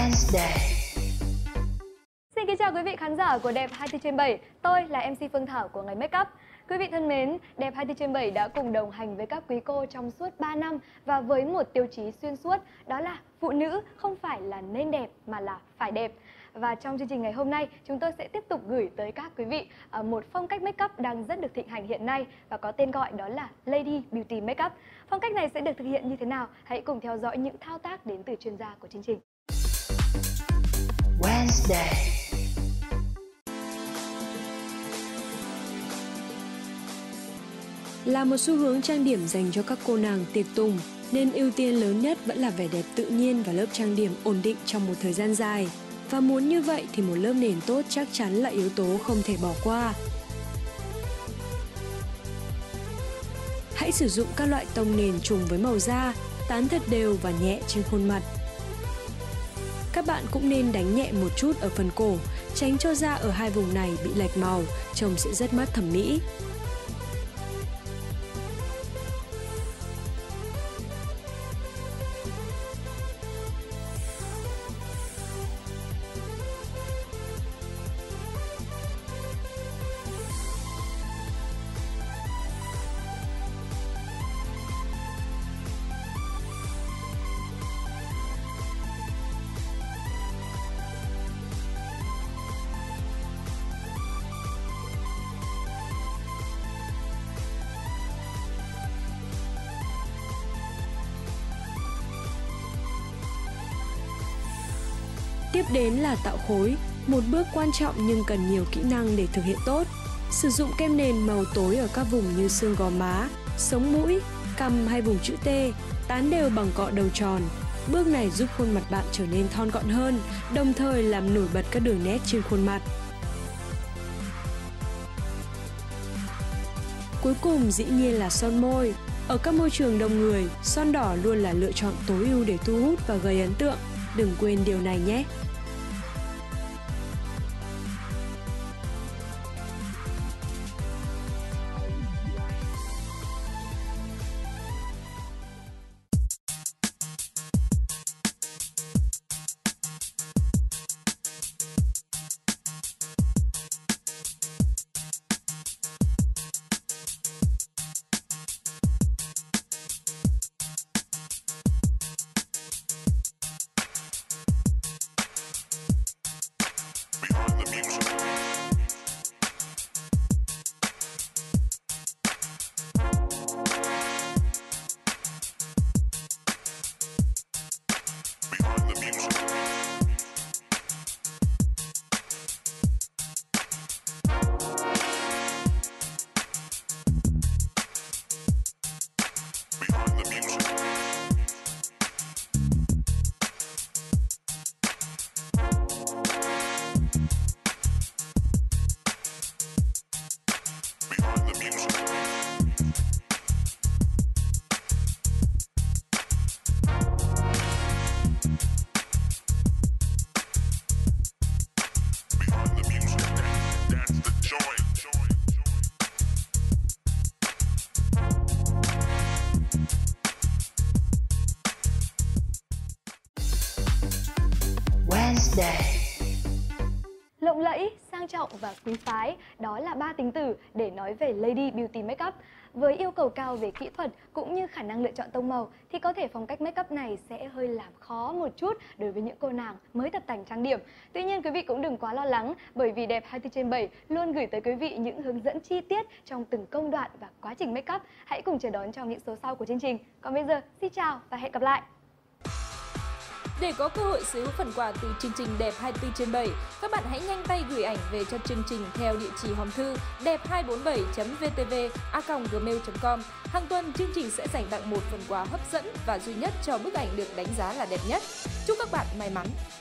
Wednesday. Xin kính chào quý vị khán giả của Đẹp 24/7. Tôi là MC Phương Thảo của ngành Makeup. Quý vị thân mến, Đẹp 24/7 đã cùng đồng hành với các quý cô trong suốt 3 năm và với một tiêu chí xuyên suốt, đó là phụ nữ không phải là nên đẹp mà là phải đẹp. Và trong chương trình ngày hôm nay, chúng tôi sẽ tiếp tục gửi tới các quý vị một phong cách makeup đang rất được thịnh hành hiện nay và có tên gọi đó là Lady Beauty Makeup. Phong cách này sẽ được thực hiện như thế nào? Hãy cùng theo dõi những thao tác đến từ chuyên gia của chương trình. Wednesday. Là một xu hướng trang điểm dành cho các cô nàng tiệc tùng, nên ưu tiên lớn nhất vẫn là vẻ đẹp tự nhiên và lớp trang điểm ổn định trong một thời gian dài. Và muốn như vậy thì một lớp nền tốt chắc chắn là yếu tố không thể bỏ qua. Hãy sử dụng các loại tông nền trùng với màu da, tán thật đều và nhẹ trên khuôn mặt. Các bạn cũng nên đánh nhẹ một chút ở phần cổ, tránh cho da ở hai vùng này bị lệch màu, trông sẽ rất mất thẩm mỹ. Tiếp đến là tạo khối, một bước quan trọng nhưng cần nhiều kỹ năng để thực hiện tốt. Sử dụng kem nền màu tối ở các vùng như xương gò má, sống mũi, cằm hay vùng chữ T, tán đều bằng cọ đầu tròn. Bước này giúp khuôn mặt bạn trở nên thon gọn hơn, đồng thời làm nổi bật các đường nét trên khuôn mặt. Cuối cùng dĩ nhiên là son môi. Ở các môi trường đông người, son đỏ luôn là lựa chọn tối ưu để thu hút và gây ấn tượng. Đừng quên điều này nhé! Lộng lẫy, sang trọng và quý phái, đó là 3 tính từ để nói về Lady Beauty Makeup. Với yêu cầu cao về kỹ thuật cũng như khả năng lựa chọn tông màu thì có thể phong cách makeup này sẽ hơi làm khó một chút đối với những cô nàng mới tập tành trang điểm. Tuy nhiên quý vị cũng đừng quá lo lắng, bởi vì Đẹp 24/7 luôn gửi tới quý vị những hướng dẫn chi tiết trong từng công đoạn và quá trình makeup. Hãy cùng chờ đón trong những số sau của chương trình. Còn bây giờ, xin chào và hẹn gặp lại! Để có cơ hội sở hữu phần quà từ chương trình Đẹp 24/7, các bạn hãy nhanh tay gửi ảnh về cho chương trình theo địa chỉ hòm thư đẹp247.vtv@gmail.com. Hàng tuần chương trình sẽ dành tặng một phần quà hấp dẫn và duy nhất cho bức ảnh được đánh giá là đẹp nhất. Chúc các bạn may mắn!